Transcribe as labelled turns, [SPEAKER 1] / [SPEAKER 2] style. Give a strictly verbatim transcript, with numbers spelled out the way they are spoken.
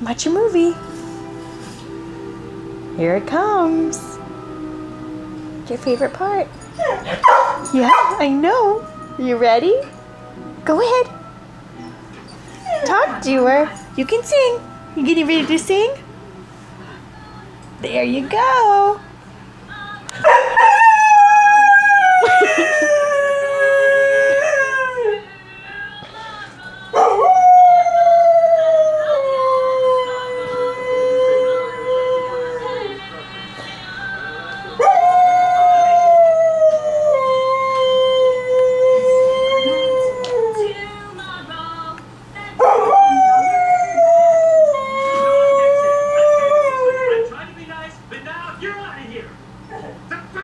[SPEAKER 1] Watch your movie. Here it comes. Your favorite part? Yeah, I know. You ready? Go ahead. Talk to her. You can sing. You getting ready to sing? There you go.